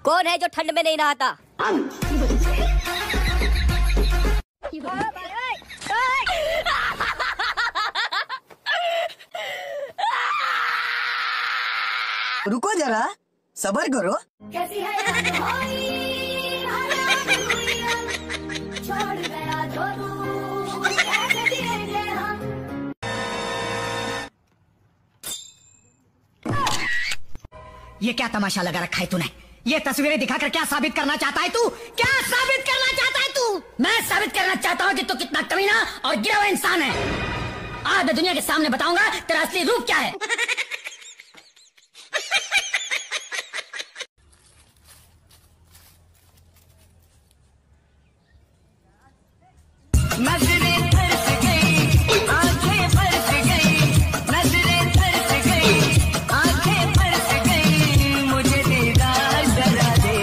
कौन है जो ठंड में नहीं नहाता? रुको जरा, सब्र करो। कैसी है छोड़ गया जो तू, कैसे जिएंगे हम। ये क्या तमाशा लगा रखा है तूने? ये तस्वीरें दिखाकर क्या साबित करना चाहता है तू? क्या साबित करना चाहता है तू? मैं साबित करना चाहता हूँ कि तू कितना कमीना और गिरा हुआ इंसान है। आज मैं दुनिया के सामने बताऊंगा तेरा असली रूप क्या है। नजरें तरस गई, आंखें बरस गई, नजरें तरस गई, आंखें बरस गई, मुझे दीदार जरा दे।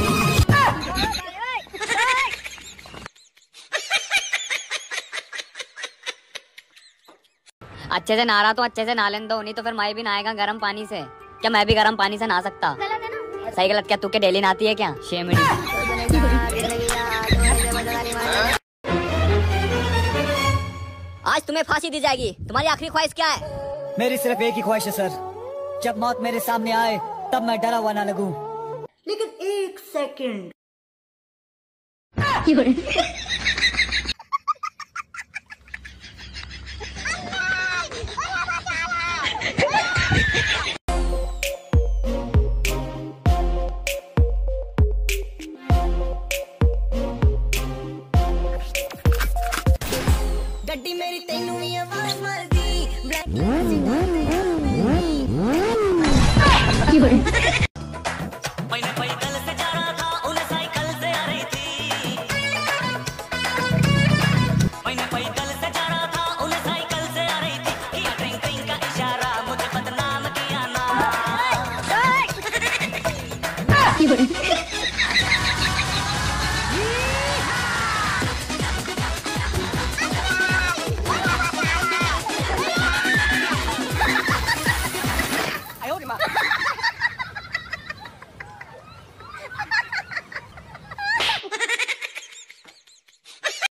अच्छे से नहा रहा तो अच्छे से नहा लेने दो, नहीं तो फिर मैं भी नहाएगा गर्म पानी से। क्या मैं भी गर्म पानी से नहा सकता? सही गलत क्या? तू के डेली नहाती है क्या शेमड़ी? आज तुम्हें फांसी दी जाएगी। तुम्हारी आखिरी ख्वाहिश क्या है? मेरी सिर्फ एक ही ख्वाहिश है सर, जब मौत मेरे सामने आए तब मैं डरा हुआ ना लगूं। लेकिन एक सेकंड